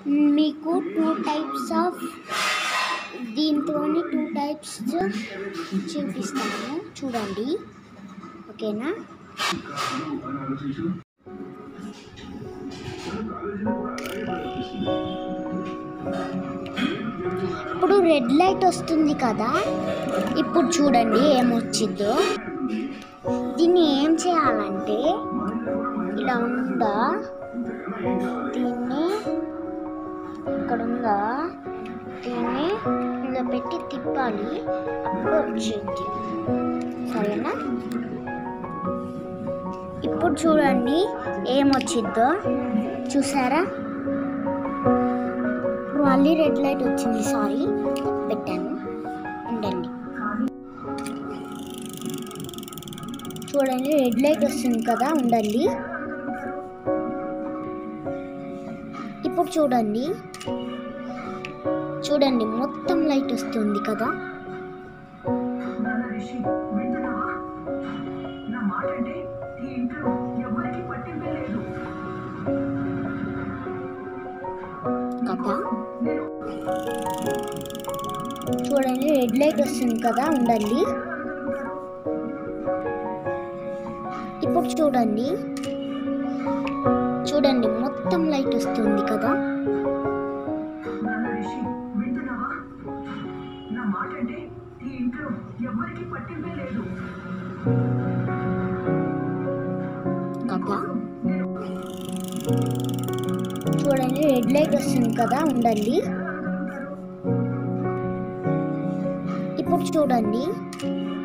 మీకు 2 types of దీంతో 2 types చూపిస్తాను చూడండి, ఓకేనా? ఇప్పుడు రెడ్ లైట్ వస్తుంది కదా, ఇప్పుడు చూడండి ఏమొచ్చిందో. దీన్ని ఏం చేయాలంటే ఇలా ఉందా, దీన్ని ఇక్కడ ఉందా, దీన్ని ఇలా పెట్టి తిప్పాలి, అప్పుడు వచ్చింది, సరేనా? ఇప్పుడు చూడండి ఏమొచ్చిందో, చూసారా? ఇప్పుడు మళ్ళీ రెడ్ లైట్ వచ్చింది, సారీ పెట్టాను, ఉండండి. చూడండి రెడ్ లైట్ వస్తుంది కదా, ఉండండి. ఇప్పుడు చూడండి చూడండి మొత్తం లైట్ వస్తుంది కదా. కదా చూడండి రెడ్ లైట్ వస్తుంది కదా, ఉండండి. ఇప్పుడు చూడండి చూడండి మొత్తం లైట్ వస్తుంది కదా. కదా చూడండి రెడ్ లైట్ వస్తుంది కదా, ఉండండి. ఇప్పుడు చూడండి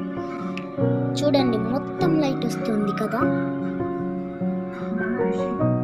చూడండి మొత్తం లైట్ వస్తుంది కదా.